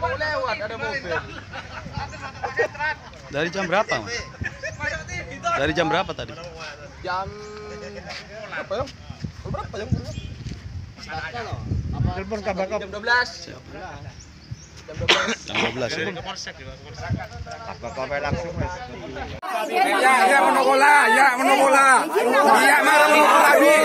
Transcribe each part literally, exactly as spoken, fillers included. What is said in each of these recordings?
mau lewat ada mobil. Dari jam berapa, Mas? Dari jam berapa tadi? Jam apa ya? Berapa jam? Telepon kabar kau. Jam dua belas. Siap. Jam dua belas. Jam dua belas ya. Apa kabar langsung, Mas? Ya, ya monobola, ya monobola. Ya marah monobola.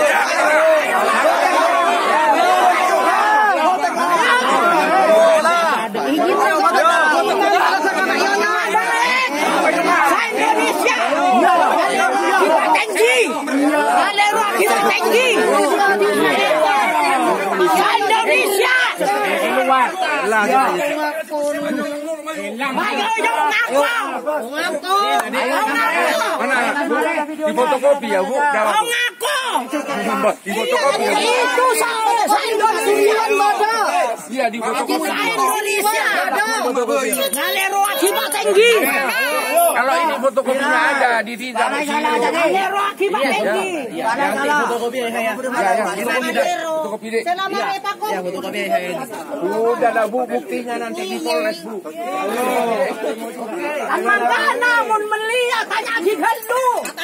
Di fotokopi ya, Bu? Oh, ngaku. Di fotokopi ya, Bu? Itu saya, saya Indonesia ada. Iya, di fotokopi. Saya Indonesia ada. Ngalero akibat tinggi. Kalau ini fotokopinya ada di visa. Ngalero akibat tinggi. Ada salah. Fotokopi ya, ya. Fotokopi deh. Selama mereka kok. Fotokopi saya. Udah ada, Bu, buktinya nanti di Polres, Bu. Kan mana mun melihat tanya di dulu.